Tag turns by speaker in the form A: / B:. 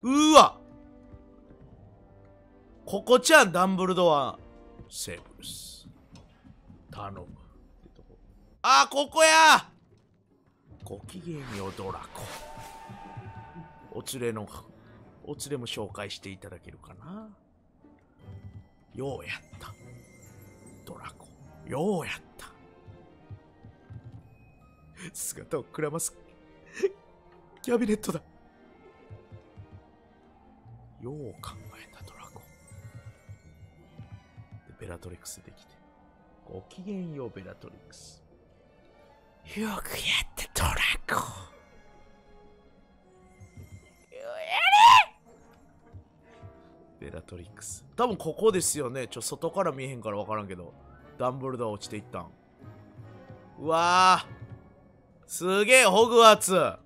A: うわ、ここちゃん、ダンブルドアセーブス頼む。あ、ここや。ごきげんようドラコ。お連れも紹介していただけるかな。ようやったドラコ、ようやった。姿をくらますキャビネットだ。よう考えたドラコ。でベラトリックスできて、ごきげんようベラトリックス。よくやったドラコ。ベラトリックス。多分ここですよね。外から見えへんから分からんけど。ダンブルドア落ちていったん。うわー。すげえ、ホグワーツ。